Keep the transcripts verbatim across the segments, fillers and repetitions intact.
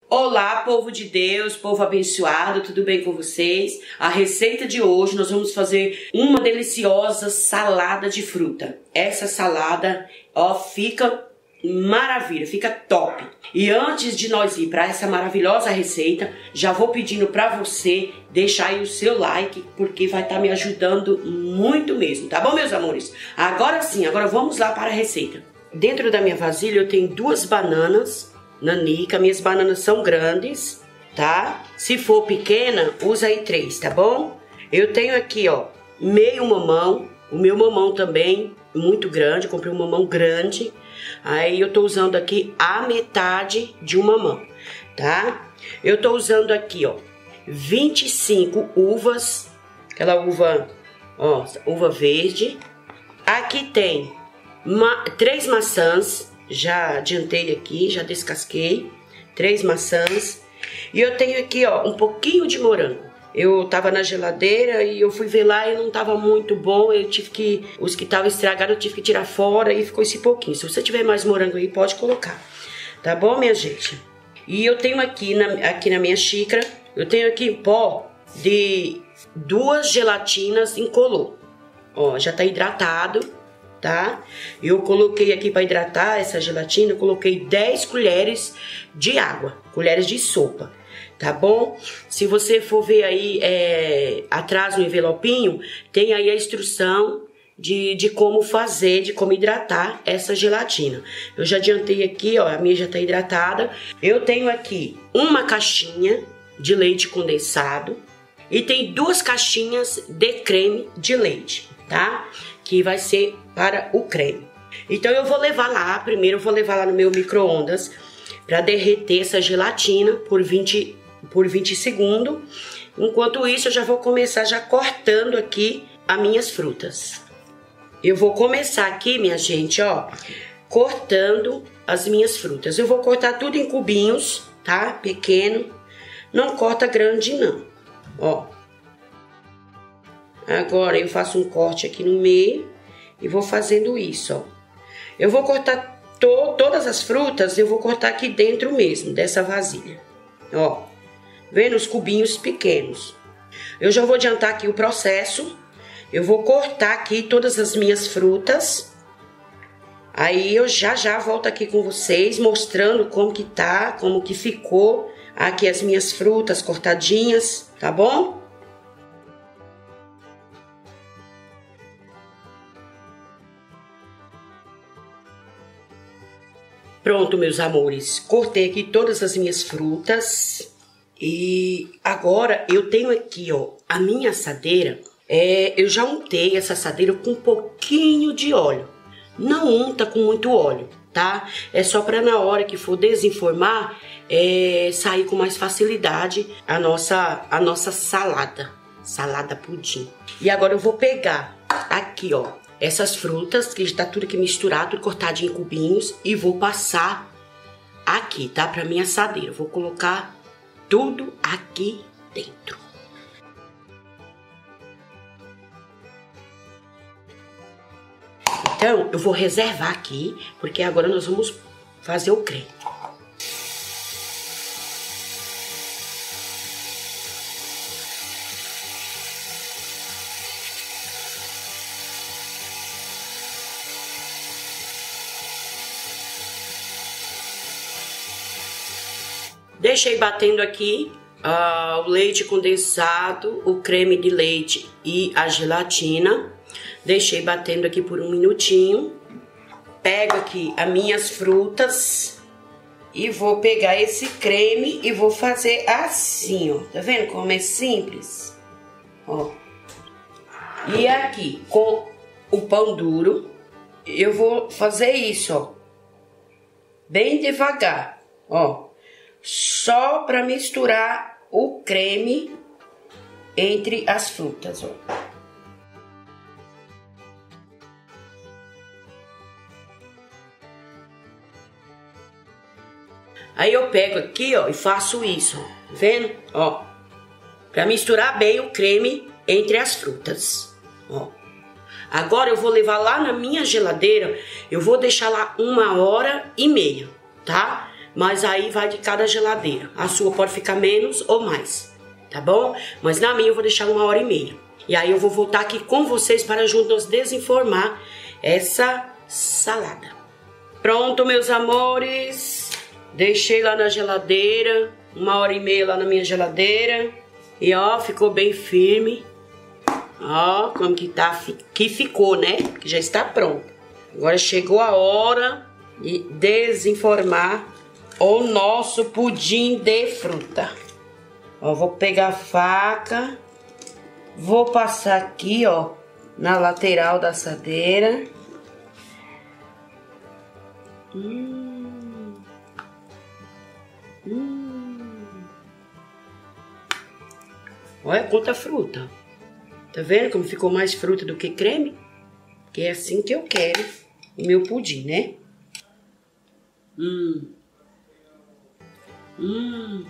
Olá, povo de Deus, povo abençoado, tudo bem com vocês? A receita de hoje nós vamos fazer uma deliciosa salada de fruta. Essa salada, ó, fica maravilha, fica top. E antes de nós ir para essa maravilhosa receita, já vou pedindo para você deixar aí o seu like, porque vai estar me ajudando muito mesmo, tá bom, meus amores? Agora sim, agora vamos lá para a receita. Dentro da minha vasilha eu tenho duas bananas nanica, minhas bananas são grandes, tá? Se for pequena, usa aí três, tá bom? Eu tenho aqui, ó, meio mamão, o meu mamão também muito grande, comprei um mamão grande. Aí eu tô usando aqui a metade de um mamão, tá? Eu tô usando aqui, ó, vinte e cinco uvas, aquela uva, ó, uva verde. Aqui tem ma três maçãs. Já adiantei aqui, já descasquei, três maçãs. E eu tenho aqui, ó, um pouquinho de morango. Eu tava na geladeira e eu fui ver lá e não tava muito bom. Eu tive que, os que estavam estragados, eu tive que tirar fora e ficou esse pouquinho. Se você tiver mais morango aí, pode colocar. Tá bom, minha gente? E eu tenho aqui na, aqui na minha xícara, eu tenho aqui pó de duas gelatinas incolor. Ó, já tá hidratado. Tá? Eu coloquei aqui para hidratar essa gelatina, eu coloquei dez colheres de água, colheres de sopa, tá bom? Se você for ver aí é, atrás no envelopinho, tem aí a instrução de, de como fazer, de como hidratar essa gelatina. Eu já adiantei aqui, ó, a minha já tá hidratada. Eu tenho aqui uma caixinha de leite condensado e tem duas caixinhas de creme de leite, tá? Que vai ser para o creme. Então eu vou levar lá, primeiro eu vou levar lá no meu micro-ondas para derreter essa gelatina por vinte, por vinte segundos. Enquanto isso eu já vou começar já cortando aqui as minhas frutas. Eu vou começar aqui, minha gente, ó, cortando as minhas frutas. Eu vou cortar tudo em cubinhos, tá? Pequeno. Não corta grande não, ó. Agora eu faço um corte aqui no meio e vou fazendo isso, ó. Eu vou cortar to todas as frutas, eu vou cortar aqui dentro mesmo, dessa vasilha. Ó, vendo os cubinhos pequenos. Eu já vou adiantar aqui o processo. Eu vou cortar aqui todas as minhas frutas. Aí eu já já volto aqui com vocês, mostrando como que tá, como que ficou aqui as minhas frutas cortadinhas, tá bom? Pronto, meus amores, cortei aqui todas as minhas frutas e agora eu tenho aqui, ó, a minha assadeira. É, eu já untei essa assadeira com um pouquinho de óleo. Não unta com muito óleo, tá? É só para na hora que for desenformar, é, sair com mais facilidade a nossa, a nossa salada, salada pudim. E agora eu vou pegar aqui, ó, essas frutas, que já tá tudo aqui misturado, tudo cortadinho em cubinhos, e vou passar aqui, tá? Pra minha assadeira. Vou colocar tudo aqui dentro. Então, eu vou reservar aqui, porque agora nós vamos fazer o creme. Deixei batendo aqui uh, o leite condensado, o creme de leite e a gelatina. Deixei batendo aqui por um minutinho. Pego aqui as minhas frutas e vou pegar esse creme e vou fazer assim, ó. Tá vendo como é simples? Ó. E aqui, com o pão duro, eu vou fazer isso, ó. Bem devagar, ó. Só para misturar o creme entre as frutas, ó. Aí eu pego aqui, ó, e faço isso, ó. Tá vendo? Ó. Para misturar bem o creme entre as frutas, ó. Agora eu vou levar lá na minha geladeira, eu vou deixar lá uma hora e meia, tá? mas aí vai de cada geladeira. A sua pode ficar menos ou mais, tá bom? Mas na minha eu vou deixar uma hora e meia. E aí eu vou voltar aqui com vocês para juntos desenformar essa salada. Pronto, meus amores. Deixei lá na geladeira, uma hora e meia lá na minha geladeira. E ó, ficou bem firme. Ó, como que tá, que ficou, né? Que já está pronto. Agora chegou a hora de desenformar o nosso pudim de fruta. Ó, vou pegar a faca, vou passar aqui, ó, na lateral da assadeira. Hum. Hum. Olha quanta fruta. Tá vendo como ficou mais fruta do que creme? Que é assim que eu quero o meu pudim, né? Hum. Hum.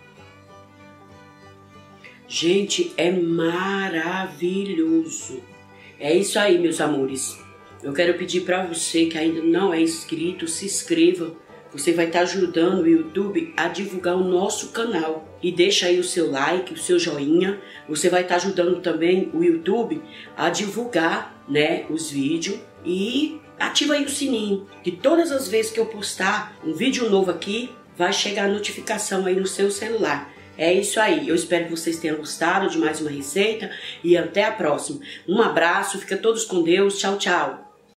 Gente, é maravilhoso. É isso aí, meus amores. Eu quero pedir pra você que ainda não é inscrito, se inscreva. Você vai estar ajudando o YouTube a divulgar o nosso canal. E deixa aí o seu like, o seu joinha. Você vai estar ajudando também o YouTube a divulgar, né, os vídeos. E ativa aí o sininho, que todas as vezes que eu postar um vídeo novo aqui, vai chegar a notificação aí no seu celular. É isso aí. Eu espero que vocês tenham gostado de mais uma receita. E até a próxima. Um abraço, fica todos com Deus. Tchau, tchau.